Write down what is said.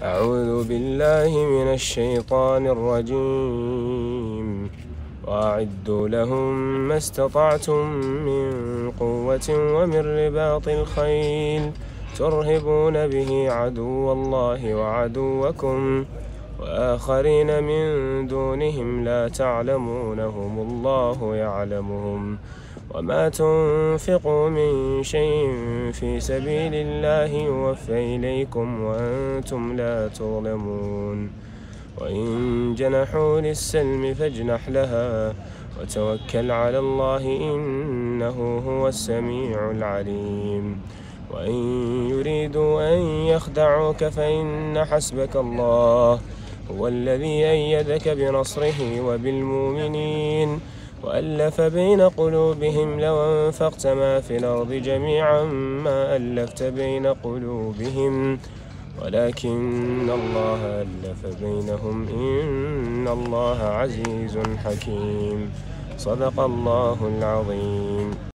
أعوذ بالله من الشيطان الرجيم. وأعدوا لهم ما استطعتم من قوة ومن رباط الخيل ترهبون به عدو الله وعدوكم وآخرين من دونهم لا تعلمونهم الله يعلمهم. وما تنفقوا من شيء في سبيل الله يوفى إليكم وأنتم لا تظلمون. وإن جنحوا للسلم فاجنح لها وتوكل على الله إنه هو السميع العليم. وإن يريدوا أن يخدعوك فإن حسبك الله هو الذي أيدك بنصره وبالمؤمنين وألف بين قلوبهم. لو أنفقت ما في الأرض جميعا ما ألفت بين قلوبهم ولكن الله ألف بينهم إن الله عزيز حكيم. صدق الله العظيم.